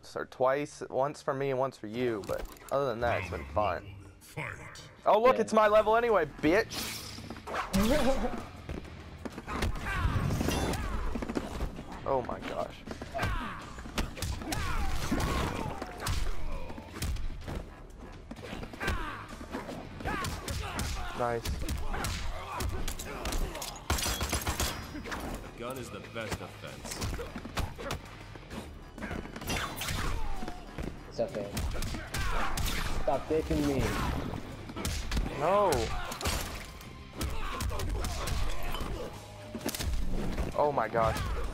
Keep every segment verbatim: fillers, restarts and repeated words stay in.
times, or twice. Once for me and once for you, but other than that, it's been fun. Oh look, Yeah. it's my level anyway, bitch! Oh my gosh. Nice. Gun is the best defense. It's okay. Stop taking me. No. Oh my gosh.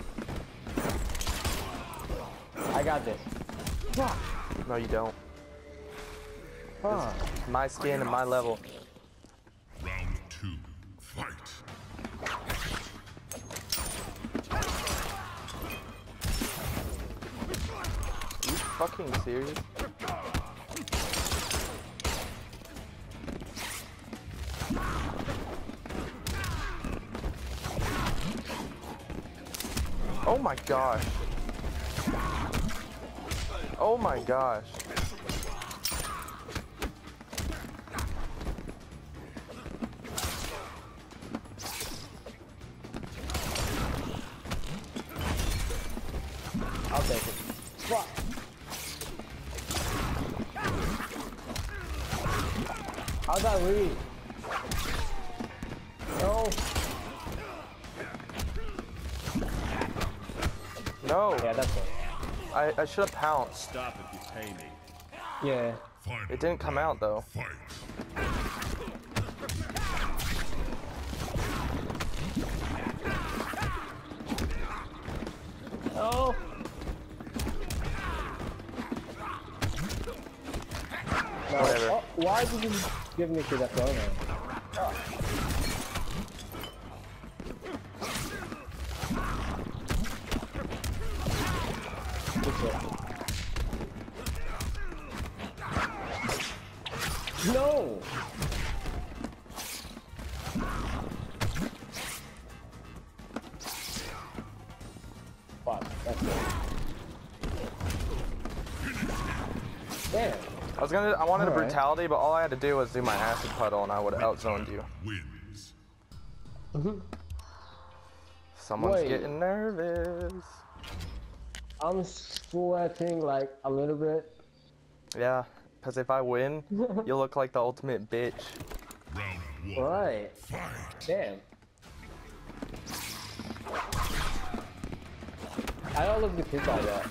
I got this. No, you don't. Huh. It's my skin and my level. Round two, fight. Are you fucking serious? Oh my gosh. Oh my gosh. I'll take it. Fuck. How'd that leave? No. No. Yeah, that's it. I, I should have pounced. Stop if you pay me. Yeah. Final It didn't come out though. fight. Oh. No. Whatever. Oh, why did you give me to that throne? Oh. No! Fuck, that's it. Damn. I was gonna, I wanted a Alright. brutality, but all I had to do was do my acid puddle and I would have outzoned you. Wins. Someone's Wait. getting nervous. I'm sweating like a little bit. Yeah, because if I win, you'll look like the ultimate bitch. Round one, Right. fight. Damn. I don't look the kids like that.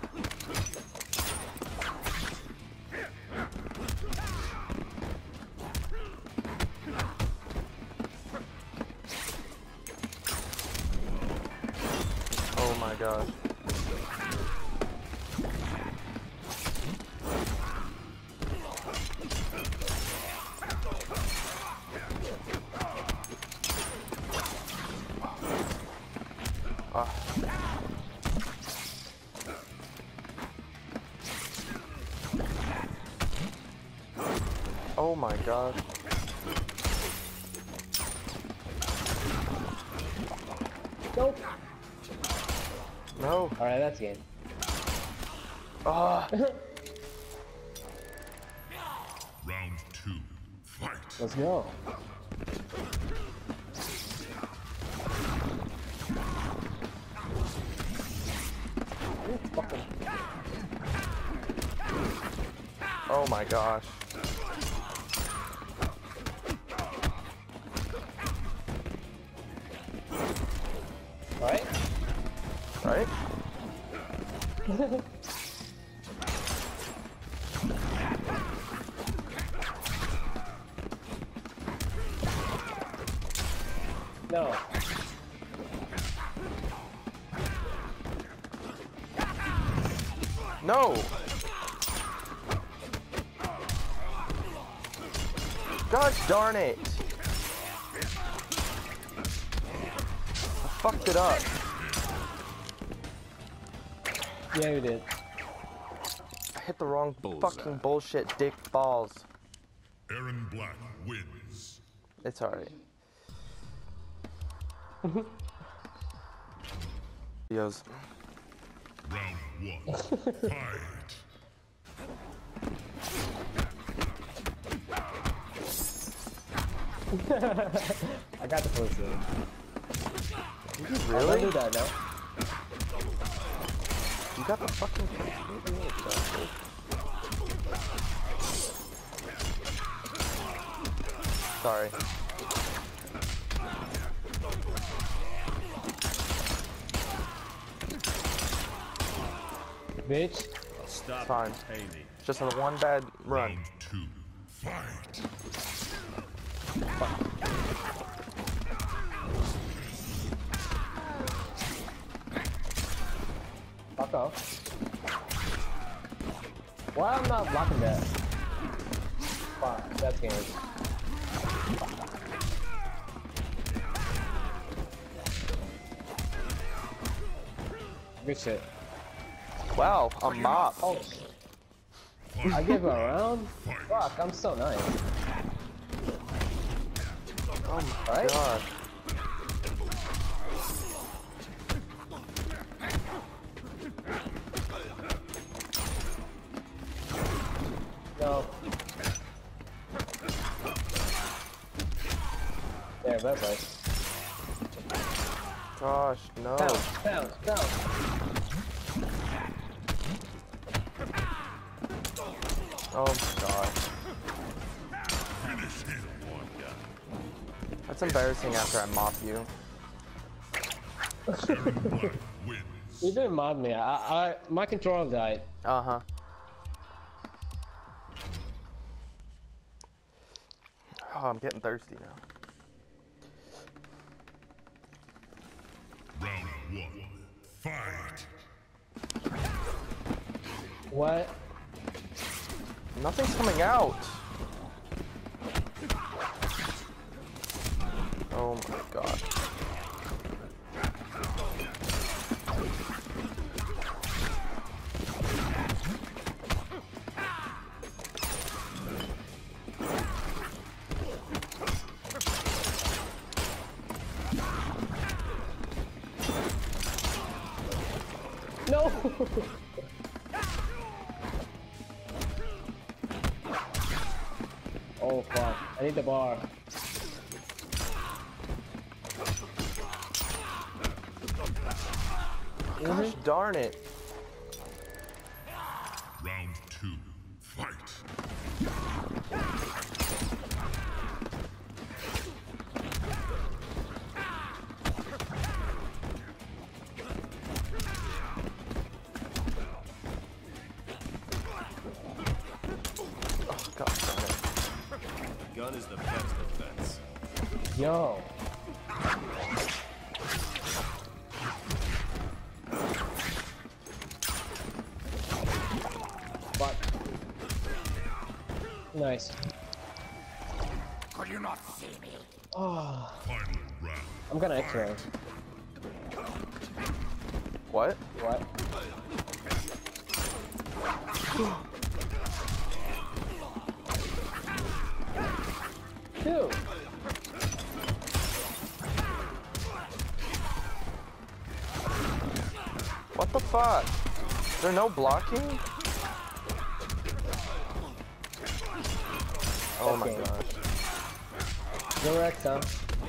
Oh my gosh. Ah. Oh my gosh. Nope. No. Alright, that's game. Ah. Round two, fight. Let's go. Ooh, fucking. Oh my gosh. Right? Right? No. No. Gosh darn it. I fucked it up. Yeah, you did. I hit the wrong Bullseye. fucking bullshit dick balls. Aaron Black wins. It's alright. Videos. Round one, fight. I got the pussy. Did you Really? really? I do that now. You got the fucking Sorry. Bitch. Stop. Fine. Pay me. Just a one bad run. Round two. Fight. Fuck off. Why am I not blocking that? Fuck, that's game. Good shit. Wow, a mop. Oh, I give her a round? Fuck, I'm so nice. Oh my Right? god. No. Yeah, that's right. Gosh, no. Bounce, bounce, bounce. Oh my god. That's embarrassing after I mop you. You didn't mod me. I, I, my controller died. Uh-huh. Oh, I'm getting thirsty now. Round one. Fight. What? Nothing's coming out. Oh my god. No! Oh fuck, I need the bar. Gosh darn it. Round two. Fight. Oh, god darn it. Gun is the best defense. Yo. Fuck. Nice. Could you not see me? Oh, Final round. I'm gonna X-ray. What? What? Dude. What the fuck? Is there no blocking? Oh my Okay. gosh. No X, huh?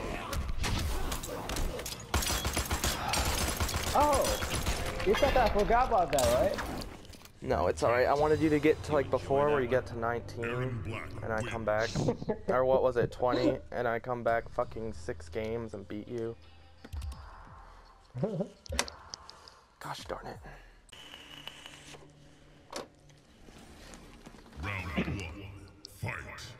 Oh! You thought that I forgot about that, right? No, it's alright. I wanted you to get to like before where you get to nineteen and I come back. Or what was it, twenty? And I come back fucking six games and beat you. Gosh darn it. Round one. Fight.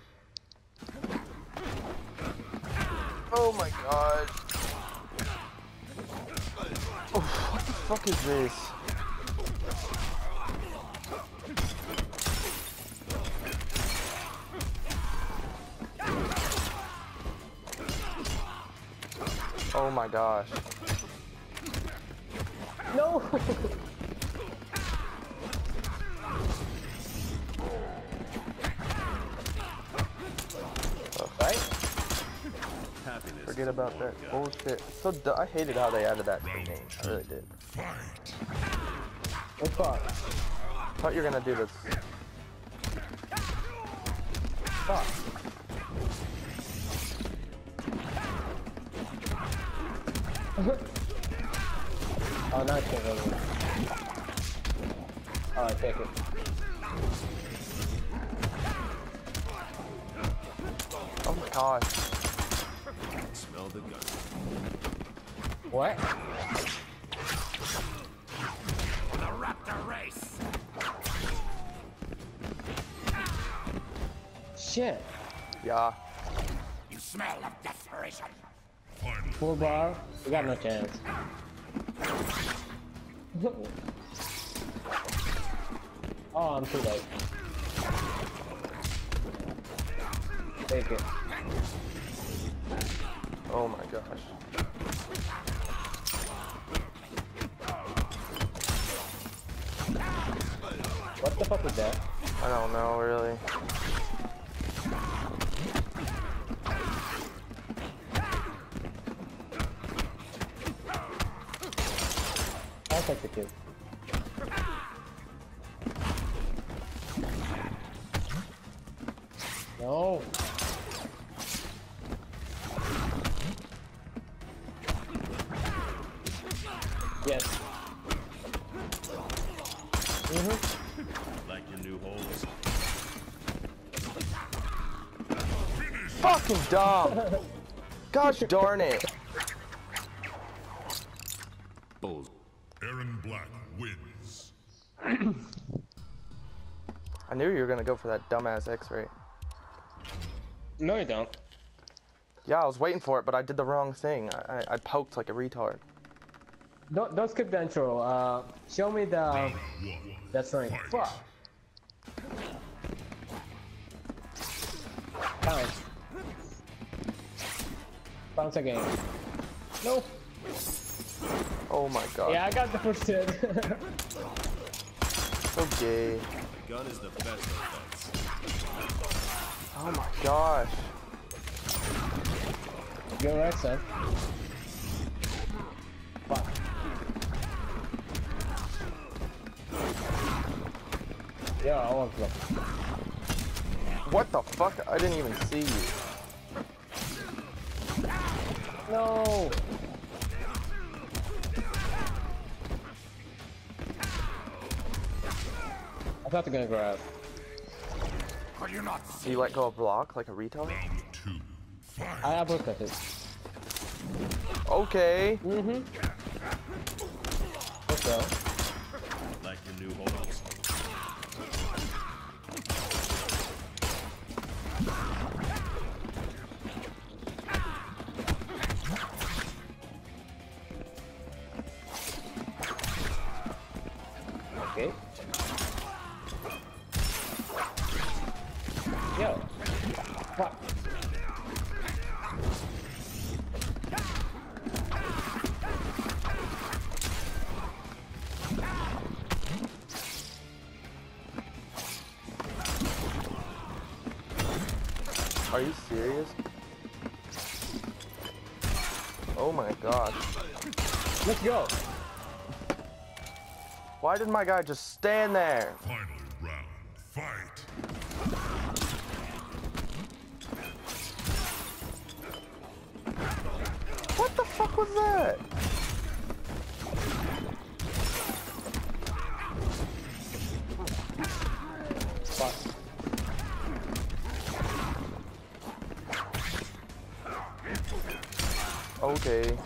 Oh my god. Oh, what the fuck is this? Oh my gosh. No! Right? Happiness. Forget about that bullshit. So du I hated how they added that to the game. I really did. Fight. What fuck? Thought you were gonna do this. Fuck. Oh, now it's getting over. Alright, take it. Oh my gosh. Smell the gun. What? The raptor race. Shit. Yeah. You smell of desperation. Final. Full bar. We got no chance. Oh, I'm too late. Take it. Oh my gosh. What the fuck was that? I don't know really. I'll take the kill. No. Yes. Mm-hmm. Like your new holes. Fucking dumb. Gosh darn it. Bulls. Aaron Black wins. I knew you were gonna go for that dumbass X-ray. No, you don't. Yeah, I was waiting for it, but I did the wrong thing. I, I, I poked like a retard. Don't don't skip the intro. Uh, show me the. One. That's right. Fight. Fuck. Bounce. Bounce again. No. Oh my god. Yeah, I got the first hit. So gay. The gun is the best defense. Oh my gosh. You're right, son. Fuck. Yeah, I want to. What the fuck? I didn't even see you. No. I thought they're gonna grab. Could you not Do see you let go of block like a retard? Round two. Fight. I uppercut it. Okay. Mm-hmm. Let's go. Like your new holes. Okay. Yo. Fuck. Are you serious? Oh my gosh. Let's go. Why did my guy just stand there? Final round. Fight. What the fuck was that? Fuck. Okay.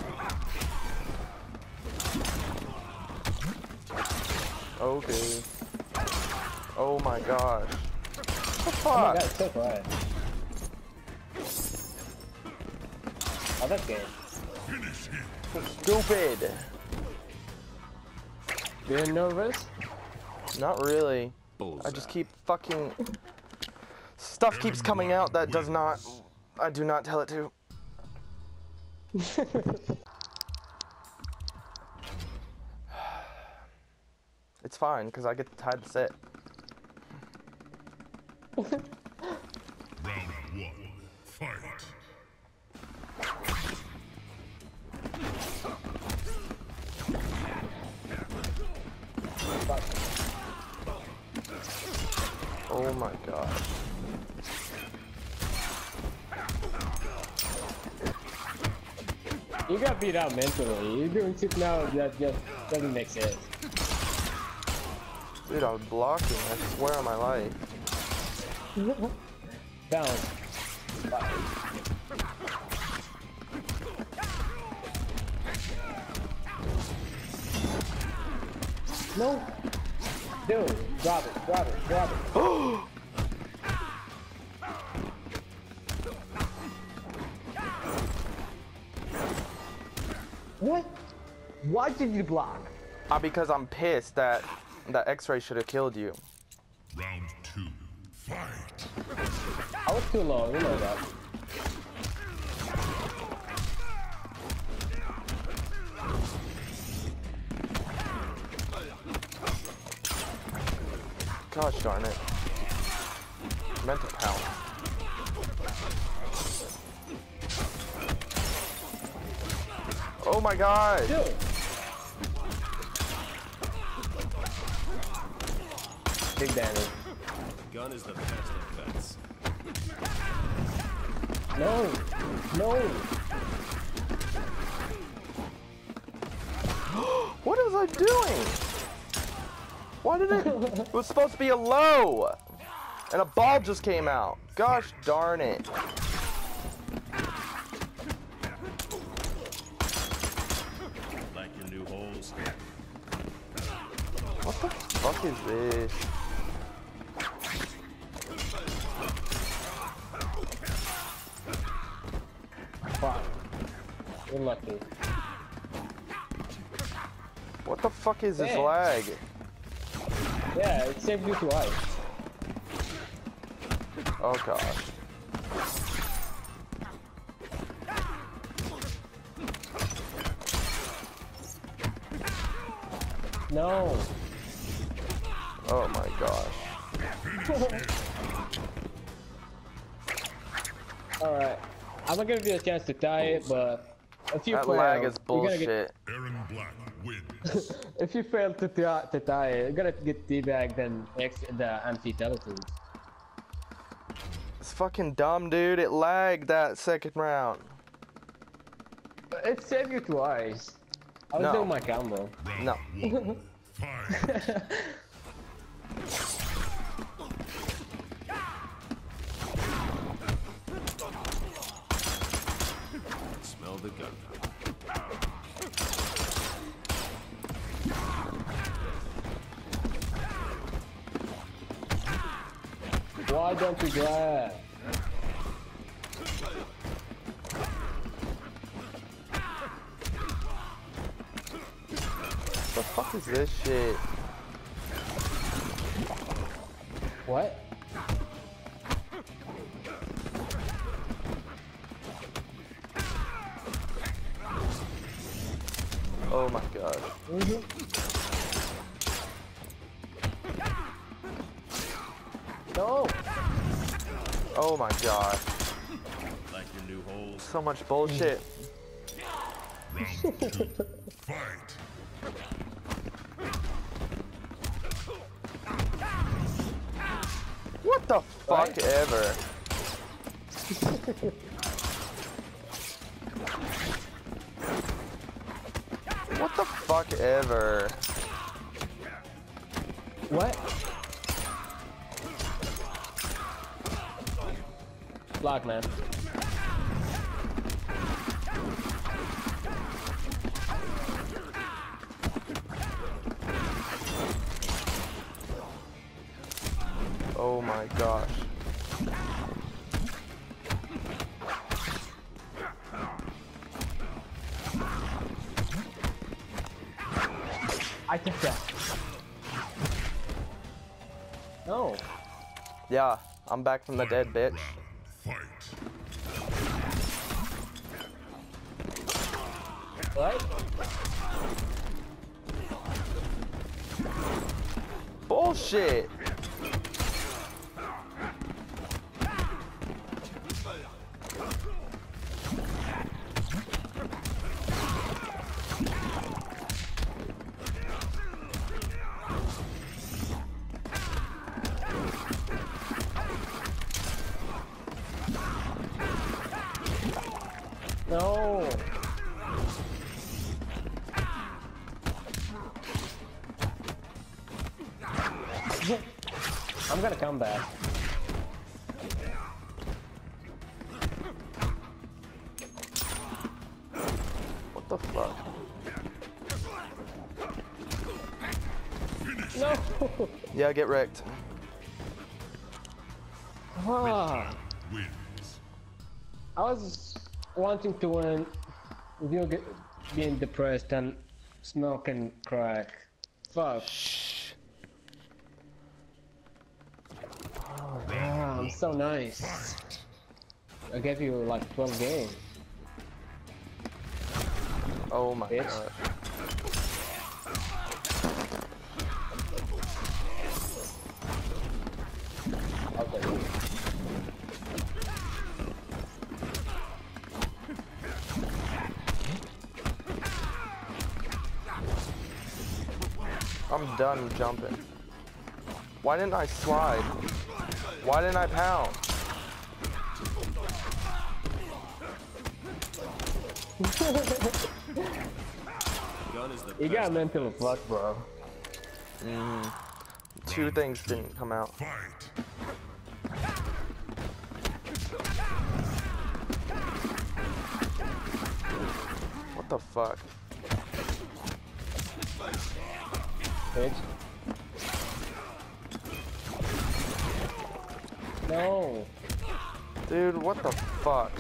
Okay. Oh my gosh. What the Oh my fuck? god, it's so quiet. Oh, that's game. Finish him. Stupid. Being nervous? Not really. Bullseye. I just keep fucking... Stuff keeps coming out that does not... I do not tell it to. It's fine, because I get to tie the set. Round one. Fight. Oh my god. You got beat out mentally. You're doing shit now that just doesn't make sense. Dude, I was blocking. I swear on my life. Down. No. Dude, drop it, drop it, drop it. What? Why did you block? Uh, because I'm pissed that that X-ray should have killed you. Round two, fight. I was too low, you know that. Gosh darn it. Meant to pound. Oh my god! Dude. Big damage. Gun is the best defense. No! No! What was I doing? Why did it? It was supposed to be a low! And a ball just came out. Gosh darn it. Like your new holes. What the fuck is this? Fuck. You're lucky. What the fuck is this Hey. lag? Yeah, it saved you twice. Oh gosh. No. Oh my gosh. Alright. I'm gonna give you a chance to tie it, but if you That fail, lag is you're gonna get- bullshit. Aaron Black wins. if you fail to, tie- to tie it, you're gonna get teabagged and X the anti-teleport. It's fucking dumb, dude. It lagged that second round. It saved you twice. I was No. doing my combo. Round No. one, fight. Smell the gunpowder. Why don't you grab? What the fuck is this shit? What? Oh my god. Mm-hmm. No! Oh my god. Like your new holes. So much bullshit. Round two, fight. What the fuck Right? ever? What the fuck ever? What? Block, man. Oh my gosh. I took that. No. Yeah, I'm back from the dead, bitch. Fight. What? Bullshit. No. I'm gonna come back. What the fuck? No! Yeah, get wrecked. Ah, Wins. I was wanting to win. You get being depressed and smoking crack. Fuck. Oh, yeah, I'm so nice. I gave you like twelve games. Oh my Bitch. god. Okay. I'm done jumping. Why didn't I slide? Why didn't I pound? Gun is the You got best. mental fuck, bro. Two things didn't come out. Fight. What the fuck? Bitch. No. Dude, what the fuck?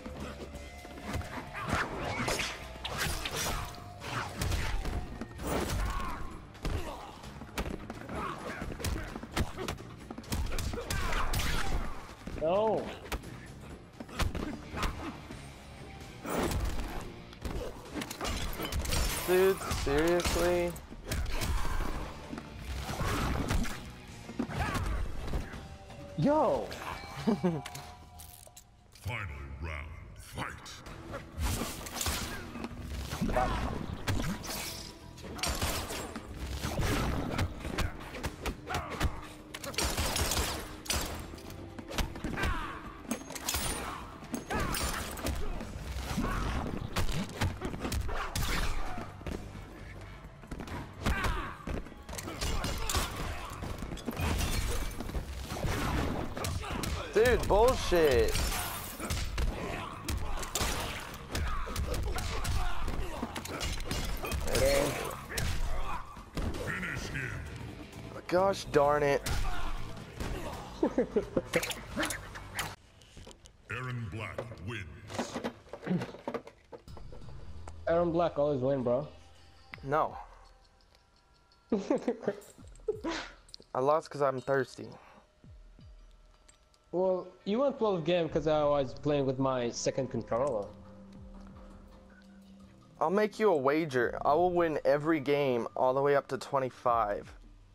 No. Dude, seriously? Yo. Final round. Fight. Dude, bullshit. Okay. Finish him. Gosh darn it. Aaron Black wins. Aaron Black always win, bro. No. I lost because I'm thirsty. Well, you won twelve games because I was playing with my second controller. I'll make you a wager. I will win every game all the way up to twenty-five.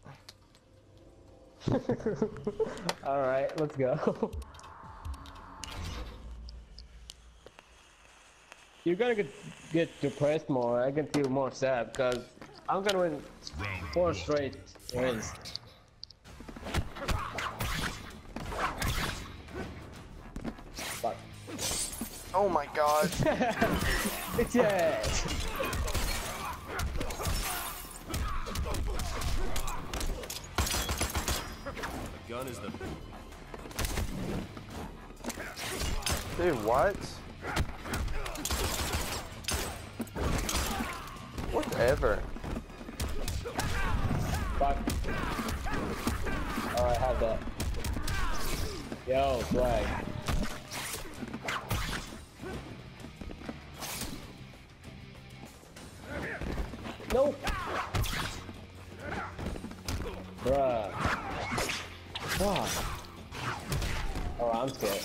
Alright, let's go. You're gonna get, get depressed more. I can feel more sad because I'm gonna win Round four one. straight wins. Fuck. Oh my god. Yeah. Gun is the Dude, what? Whatever. Fuck. Alright, have that. Yo, flag. Nope. Bruh. Fuck. Oh, I'm scared.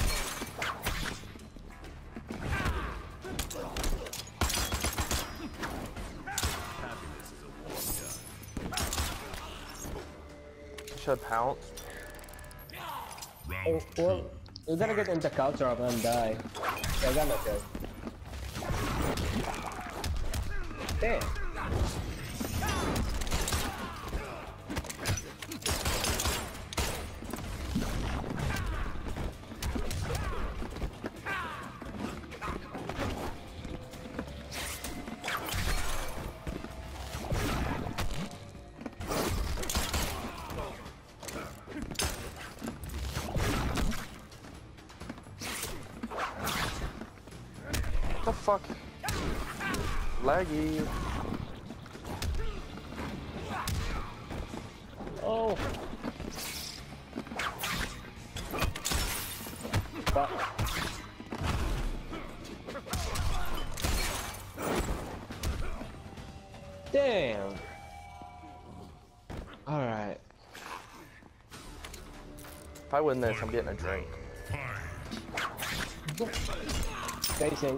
happiness is a warm gun. Should pounce. Oh, Round two. well, you're gonna get into culture up and die. So I got no good. Damn. fuck? Laggy. Oh. Fuck. Damn. All right. If I win this, I'm getting a drink. Stay safe.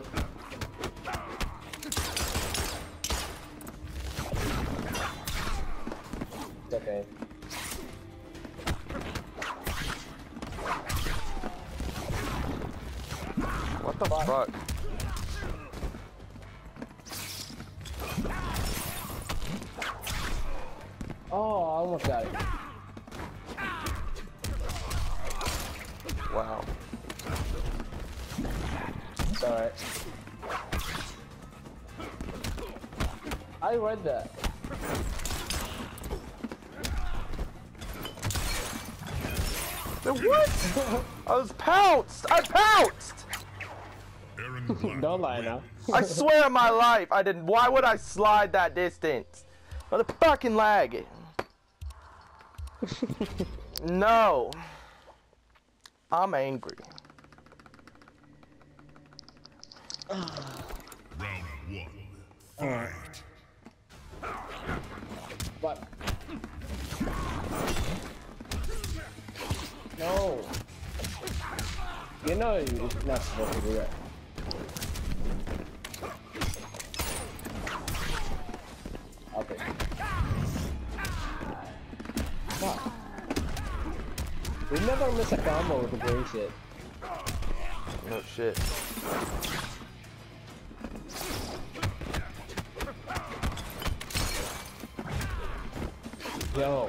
It's okay. What the fuck? Oh, I almost got it. Wow. It's alright. I read that. What? I was pounced! I pounced! Aaron Black Don't lie now. I swear on my life, I didn't. Why would I slide that distance? What the fucking lag? No. I'm angry. Round one. Alright. What? No. You know you're not supposed to do that. Okay. Fuck. We never miss a combo with the green shit. No shit. Yo.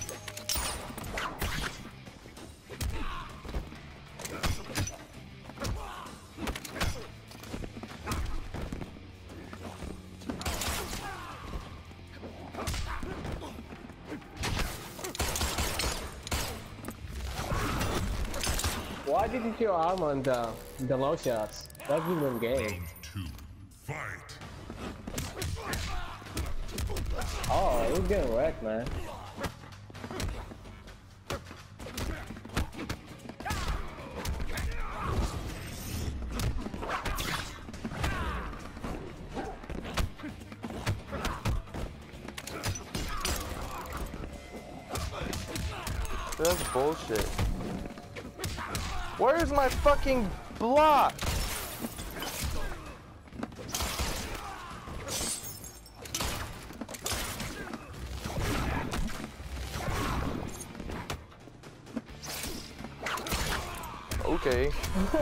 Why did you kill arm on the, the low shots? That's been in game. Round two. Fight. Oh, you're getting wrecked, man. That's bullshit. Where's my fucking block? Okay.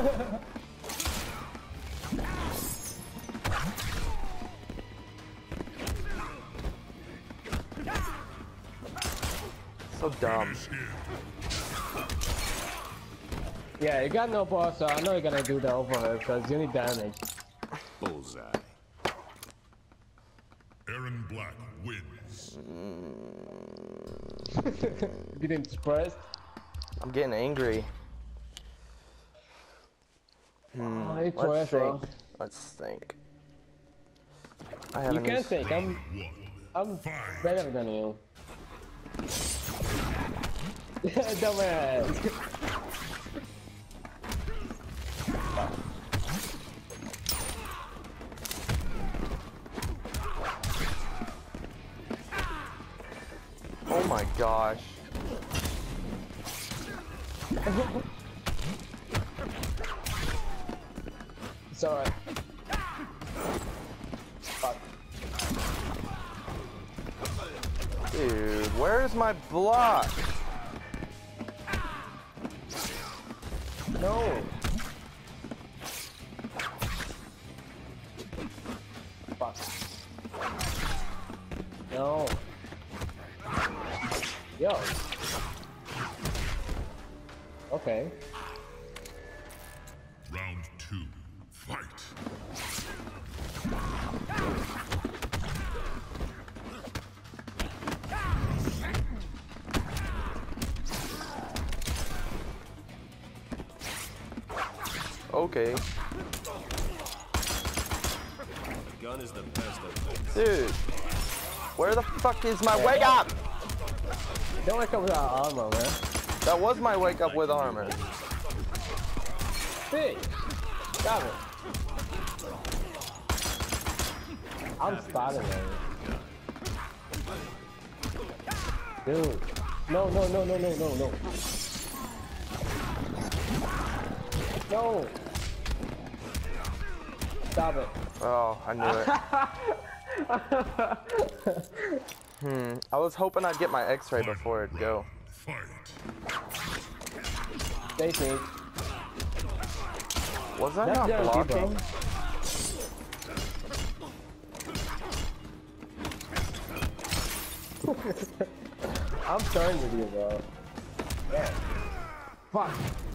So dumb. Yeah, you got no boss, so I know you're gonna do the overhead because you need damage. Bullseye. Aaron Black wins. Getting depressed. I'm getting angry. Oh, it's Let's worth think. it. Let's think. I You haven't. can't think. I'm, One. I'm better than you. Dumbass. Oh my gosh. It's alright. Fuck. Dude, where's my block? No. Fuck. No. Yo. Okay. Round two. Fight. Okay. gun is the best of both. Dude, where the fuck is my wake up? Don't wake up without armor, man. That was my wake up with armor. Hey, stop it. I'm starting it. Dude. No, no, no, no, no, no, no. No. Stop it. Oh, I knew it. hmm. I was hoping I'd get my X-ray before it'd go. Stay safe. Was I That's not guaranteed, blocking? bro. I'm starting with you, bro. Yeah. Fuck.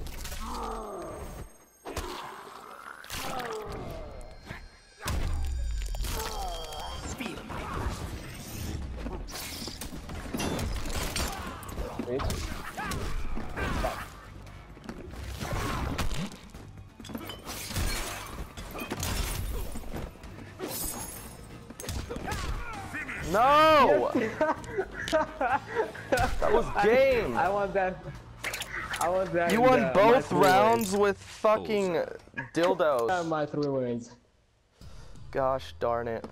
Bitch. Fuck. No! That was game! I want that. I want that. You in won the- both my three rounds wins. with fucking Uh, dildos. My three wins. Gosh darn it.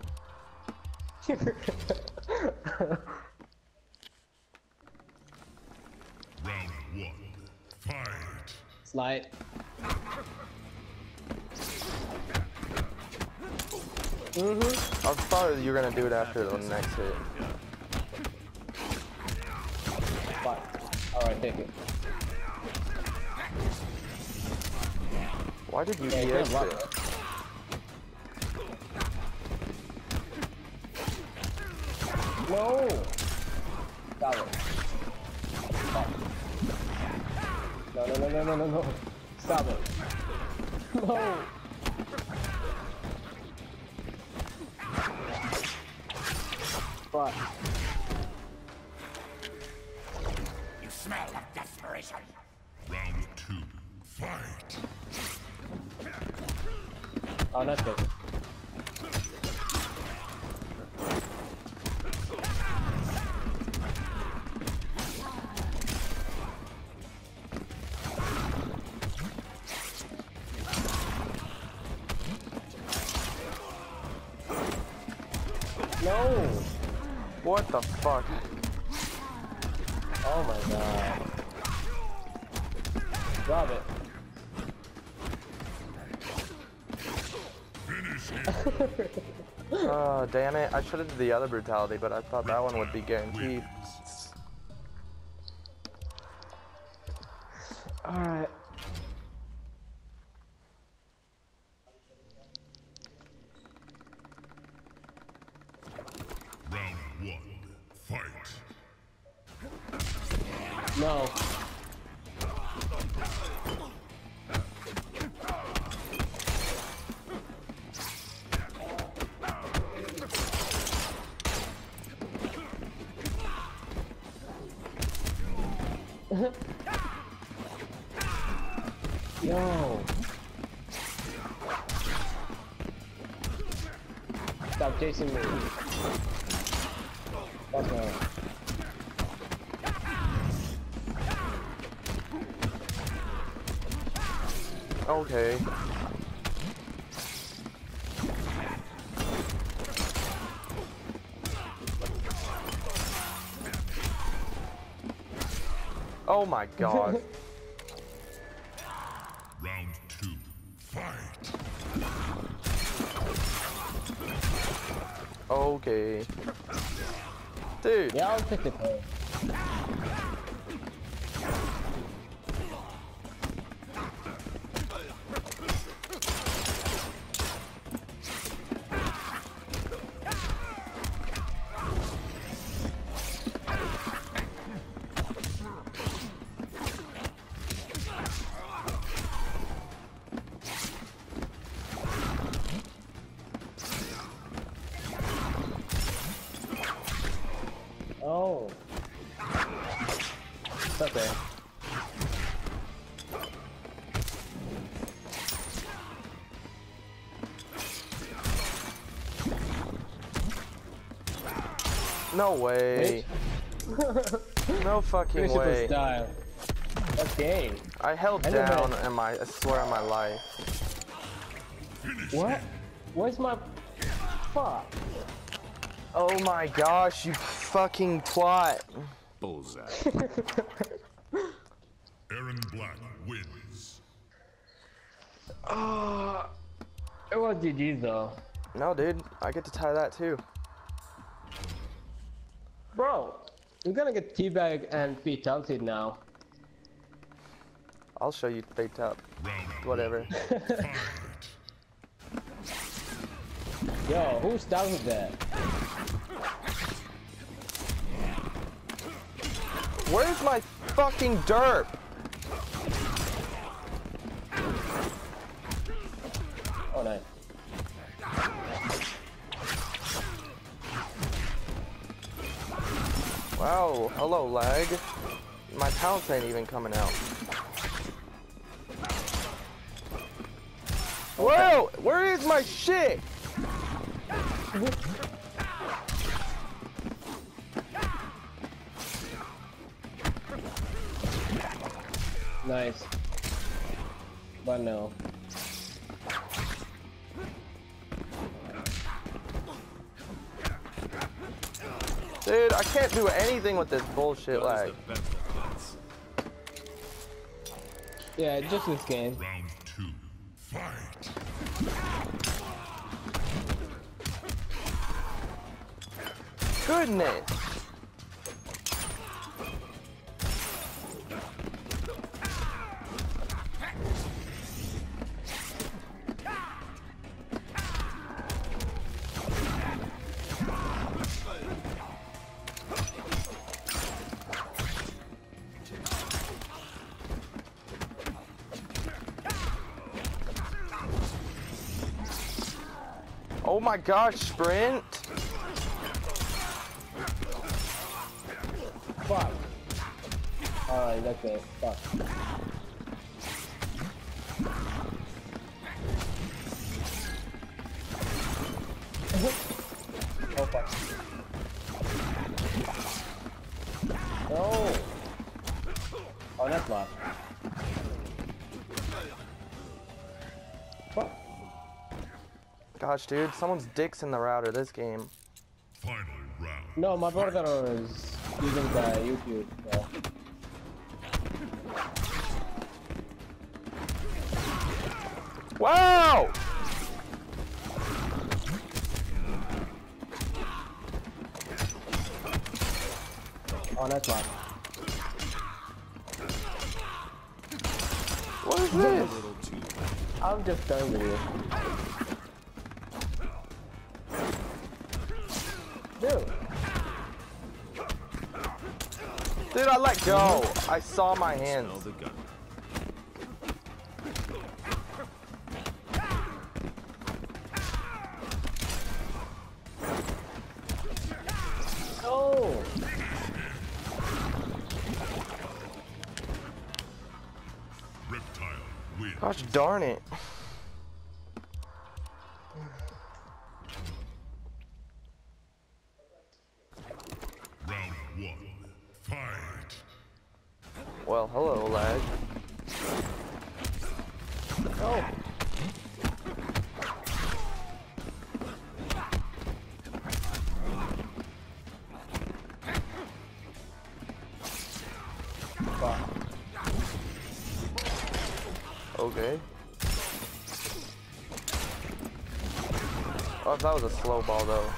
Round one. Fight. Slide. Mm-hmm. I thought you were gonna do it after the next hit. Fine. Alright, take it. Why did you Yeah, you D X can't it? block No! Stop it. Stop. No, no, no, no, no, no, no. Stop it. No! Fuck. You smell of desperation. Round two. Fight. Oh, that's good. No! What the fuck? Oh my god. Drop it. Oh, damn it. I should have did the other brutality, but I thought that one would be guaranteed. Alright. Round one. Fight. No. Yo. Stop chasing me. That's right. Okay. Oh my god. Round two. Fight. Okay. Dude. Yeah, I'll take the play. Oh. It's okay. No way. No fucking Christopher way. style. What game? I held I never- down and my I swear on my life. What? Where's my... Fuck. Oh my gosh, you fucking twat. Bullseye. Aaron Black wins. Uh, it was G G though. No, dude, I get to tie that too. Bro, you're gonna get teabagged and be tilted now. I'll show you faked up. Round Whatever. fight. Yo, who started that? Where's my fucking derp? Oh, nice. Wow, hello lag. My pounce ain't even coming out. Whoa! Where is my shit? Nice. But no. Dude, I can't do anything with this bullshit Gun lag. is the best defense. Yeah, just this game. Round two. Fight. Goodness. Oh my gosh, sprint. Fuck. Alright, that's it. Fuck. Oh fuck. No. Oh, that's lost. Fuck. Gosh, dude, someone's dick's in the router this game. Final round. No, my brother was using the YouTube. So. Wow! Oh, that's lost. What is A this? little too. I'm just done with you. Dude. Dude, I let go. I saw my Smell hands. the gun. No. Reptile wins. Gosh darn it. Round one. Fight. Well, hello, lag. No. Fuck. Okay. Oh, that was a slow ball though.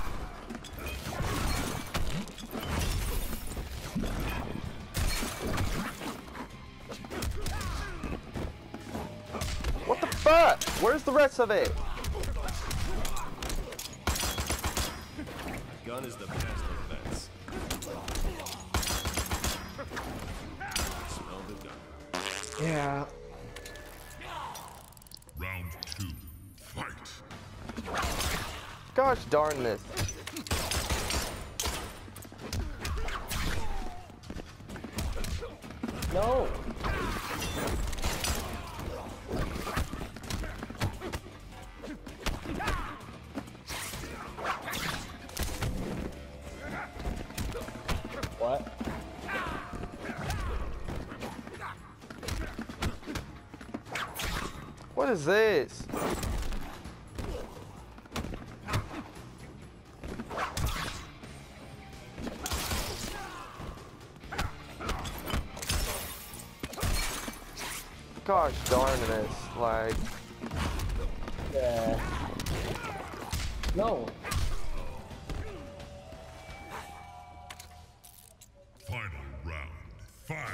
What the fuck? Where's the rest of it? Gun is the best defense. Smell the gun. Yeah. Round two. Fight. Gosh darn this. No. What is this? Gosh darn this, like. Yeah. No. Final round. Fight.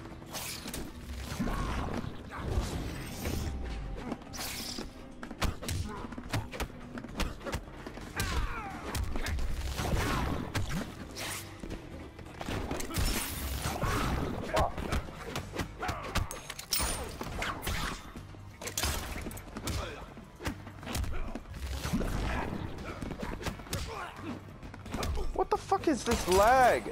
What the fuck is this lag?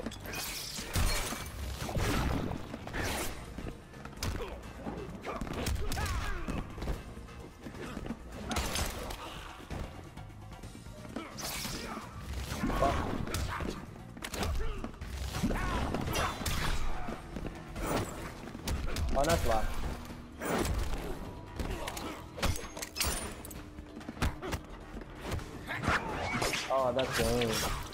Oh, that's locked. Oh, that's game.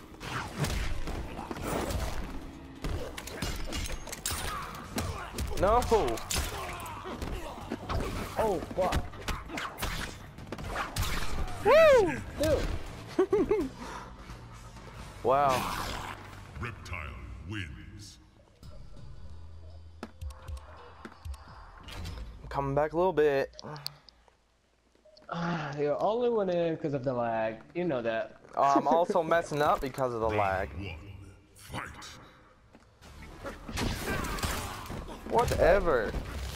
No. Oh, fuck. Woo! Dude. Wow. Reptile wins. I'm coming back a little bit. Ah, you're only winning because of the lag. You know that. I'm also messing up because of the lag. One. Fight. Whatever.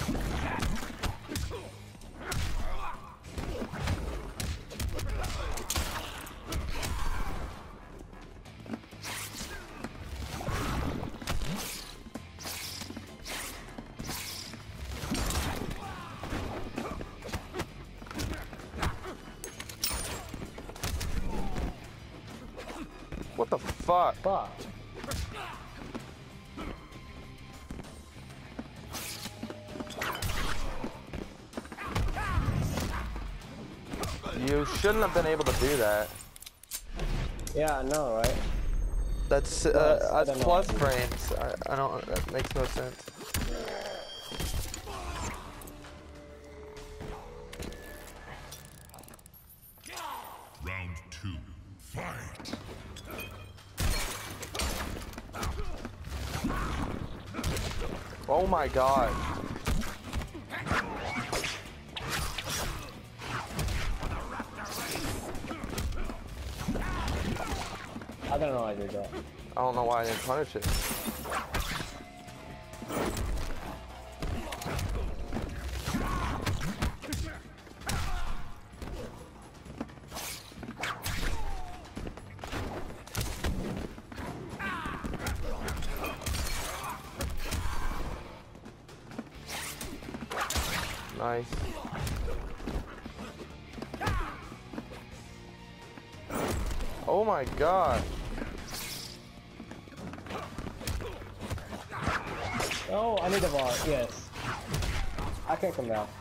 What the fuck? Fuck. You shouldn't have been able to do that. Yeah, I know, right? That's uh, Plus, I that's don't know. plus frames. I, I don't. That makes no sense. Round two. Fight. Oh my god. I don't know how I did that. I don't know why I didn't punish it. Nice. Oh my god. Oh, I need a bar. Yes. I can come down.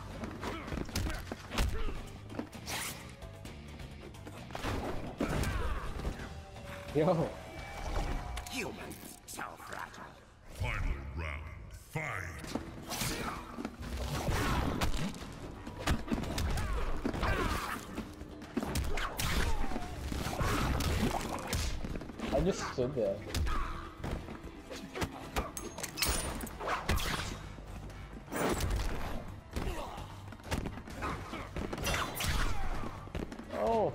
Yo. Humans, so fragile. Final round. Fight. I just stood there. Oh.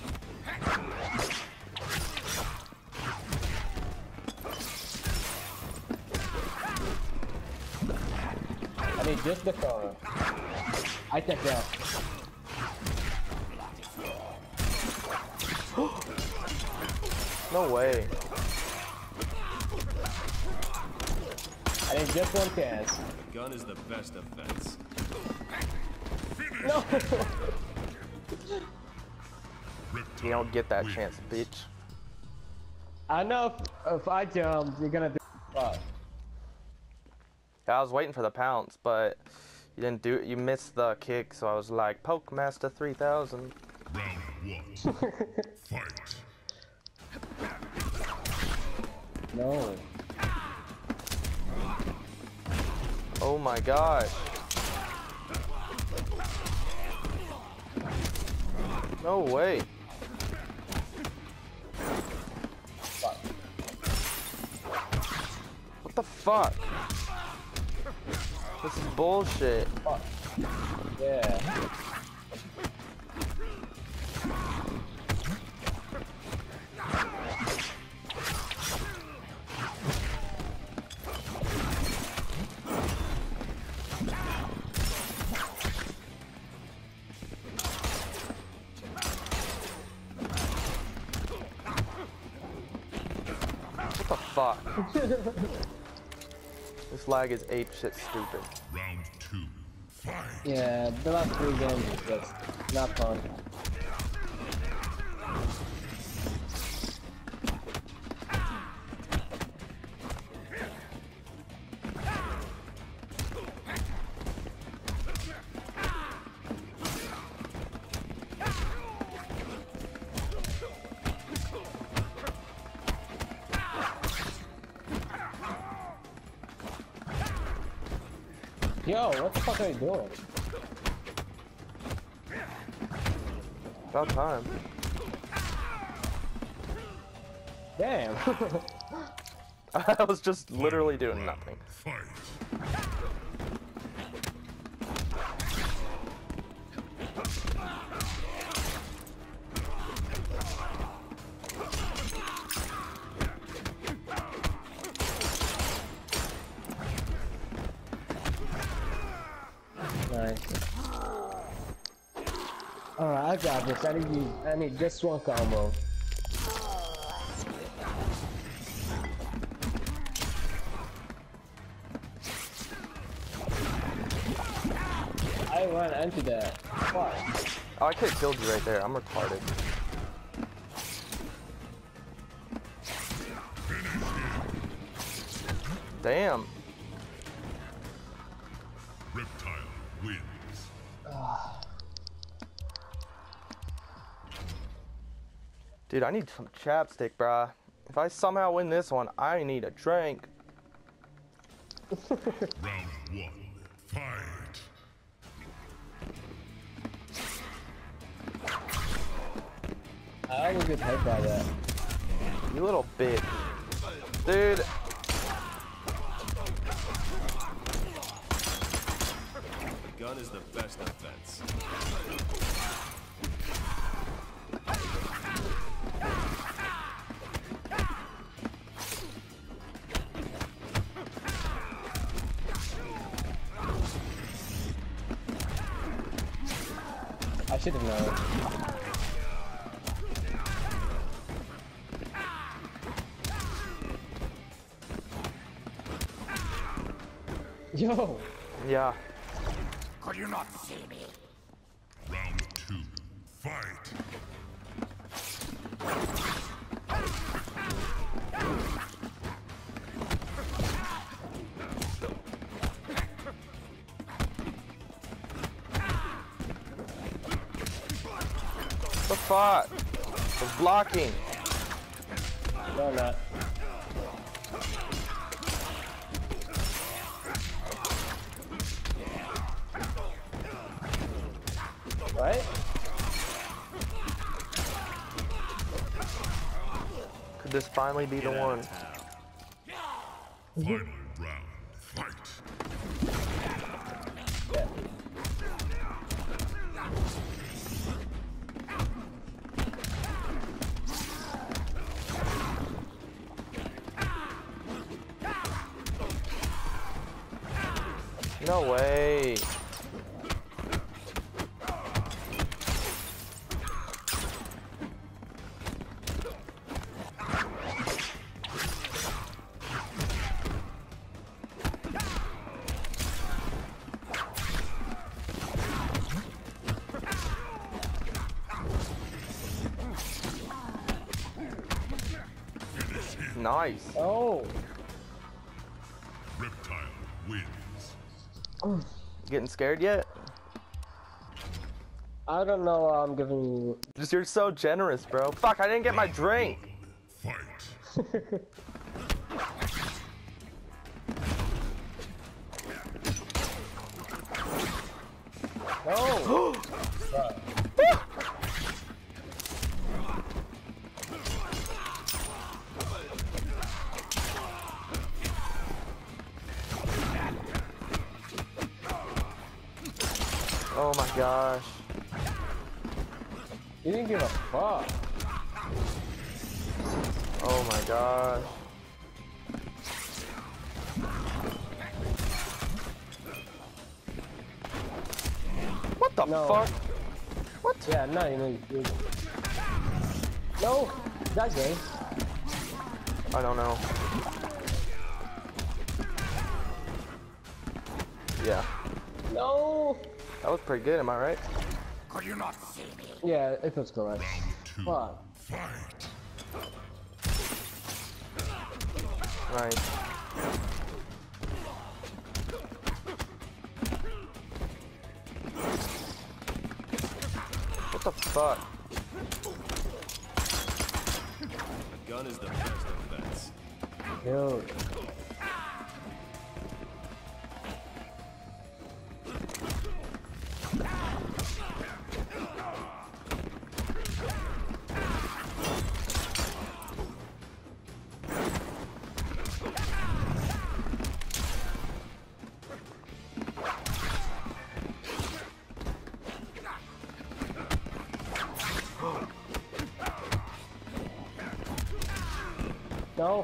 I need just the corner. I take that. No way. I need just one chance. The gun is the best defense. No. You don't get that chance, bitch. I know if, if I jump, you're gonna do. Fuck. I was waiting for the pounce, but You didn't do it. You missed the kick, so I was like, Poke Master three thousand. Round one. Fight. No. Oh my gosh. No way. Fuck. What the fuck? This is bullshit. Fuck. Yeah. What the fuck? This lag is ape shit stupid. Round two. Fight. Yeah, the last three games is just not fun. Yo, what the fuck are you doing? About time. Damn. I was just literally doing nothing. Fight. Nice. Alright, I got this. I need you. I need just one combo. I ran into that. Fuck. Oh, I could have killed you right there. I'm retarded. Damn. Reptile wins. Dude, I need some chapstick, bruh. If I somehow win this one, I need a drink. Round one. Fight. I always get hit by that. You little bitch. Dude. The gun is the best defense. I should have known. Yo! Yeah. Could you not see me? Round two. Fight. The fuck? I was blocking. No, I'm not. Right? Could this finally be the one? Final round. Fight. Yeah. No way. Nice. Oh! Reptile wins. Getting scared yet? I don't know. I'm giving you. Just you're so generous, bro. Fuck! I didn't get my drink. Fight. No. Oh my gosh. You didn't give a fuck. Oh my gosh. What the No. fuck? What? Yeah, no, you know you. you- No, that game. I don't know. Yeah. No. That was pretty good, am I right? Could you not see me? Yeah, it was correct. Two. Fuck. Fight. Nice. What the fuck? A gun is the best defense. Dude. No.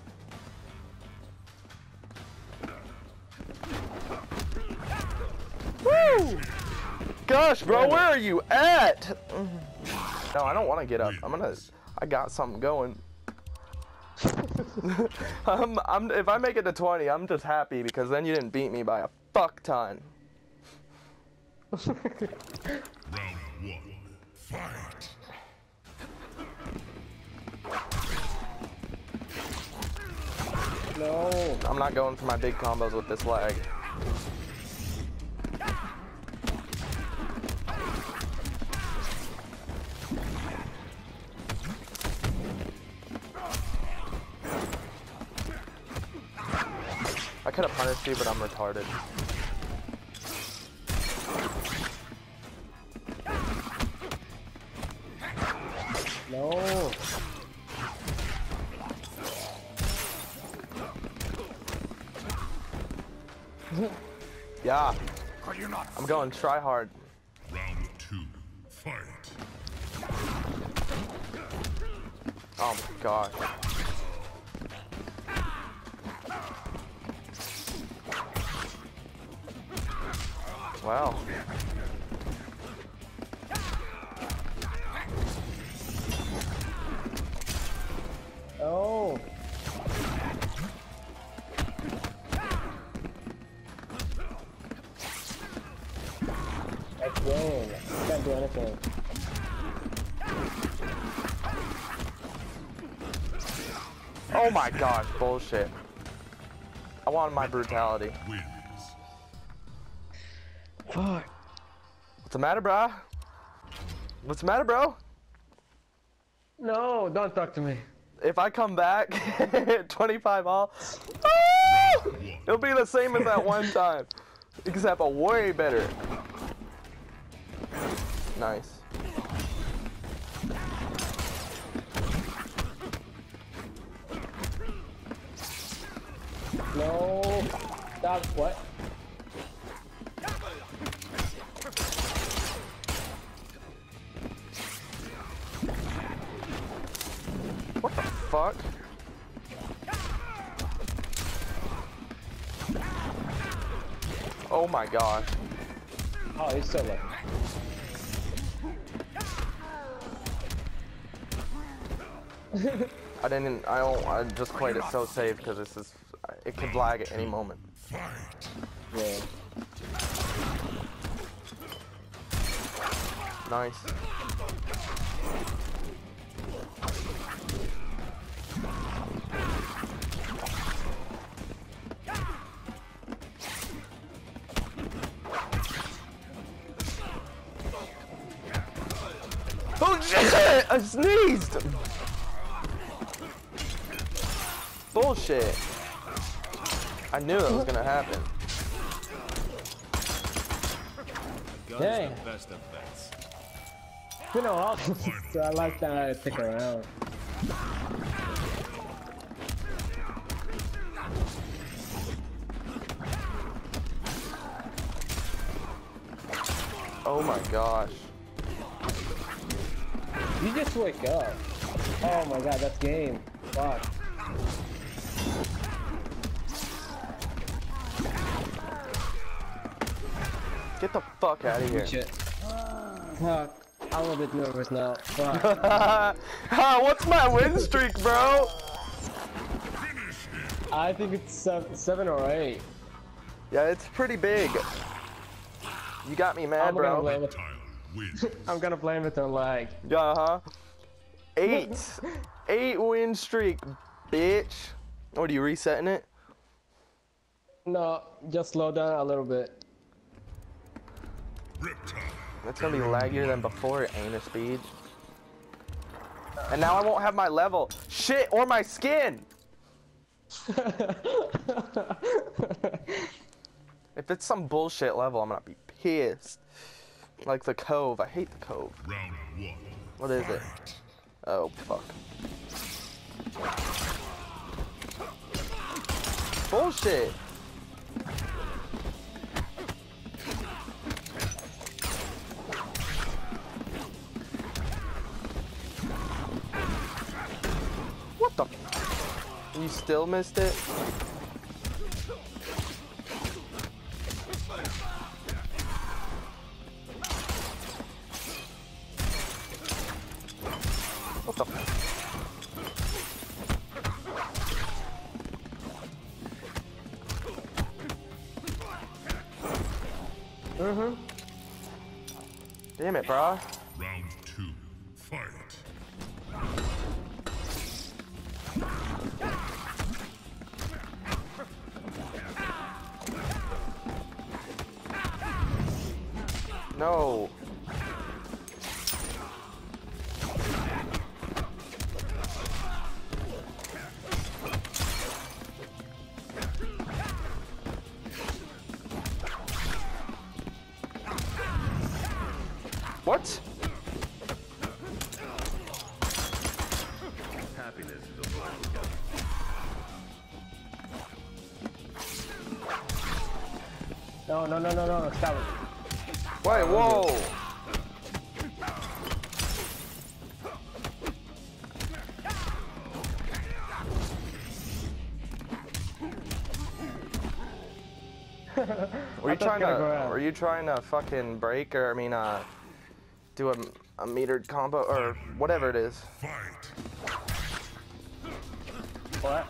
Woo! Gosh, bro, where are you at? No, I don't want to get up. I'm gonna. I got something going. I'm, I'm. If I make it to twenty, I'm just happy because then you didn't beat me by a fuck ton. Round one. Fight. No. I'm not going for my big combos with this lag. I could have punished you, but I'm retarded. No. Yeah, Could you not? I'm going try hard. Round two. Fight. Oh my god. Wow. Oh. That's game. Can't do anything. Oh my gosh, bullshit. I wanted my brutality. Wins. Fuck. What's the matter, bro? What's the matter, bro? No, don't talk to me. If I come back twenty-five all, ah! It'll be the same as that one time, except a way better. Nice. No. Stop. What? What the fuck? Oh my gosh. Oh, he's so lucky. I didn't, I don't, I just played it so safe because this is, it could lag at any moment. Fight. Yeah. Nice. I sneezed! Bullshit. I knew that was gonna happen. Gun Dang. is the best of bets. You know, I'll- so I like that I stick around. Oh my gosh. You just wake up. Oh my god, that's game. Fuck. Get the fuck out of here. Shit. Fuck. I'm a bit nervous now. Fuck. Ha, what's my win streak, bro? I think it's seven, seven or eight. Yeah, it's pretty big. You got me mad, I'm gonna bro. blame it. Tyler wins. I'm gonna blame it on lag. Yeah, huh? Eight. Eight win streak, bitch. What, are you resetting it? No, just slow down a little bit. Reptile. It's gonna be laggier than before, anus speed. And now I won't have my level. Shit, or my skin! If it's some bullshit level, I'm gonna be pissed. Like the Cove. I hate the Cove. Round one. What is it? Oh, fuck. Bullshit! What the? You still missed it? What the? Mm-hmm. Damn it, bro. Round two. Fight. No. What? Happiness is a wild gun. No, no, no, no, no, stop it. Wait, whoa. Were you I thought trying to? gonna go out. Were you trying to fucking break or I mean, uh, do a, a metered combo or whatever it is? Fight. What?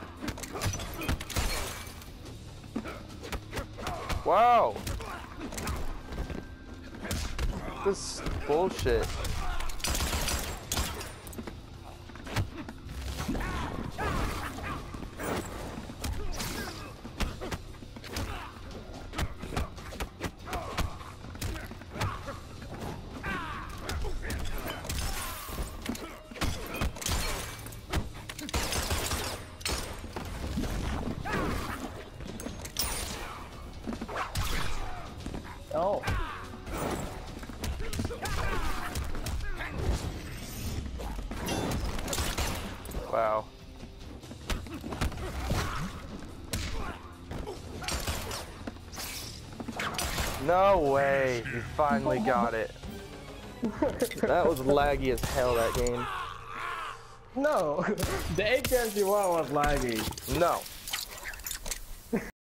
Wow. This bullshit. Oh. Wow. No way. You finally got it. That was laggy as hell, that game. No, the eight games you won was laggy. No.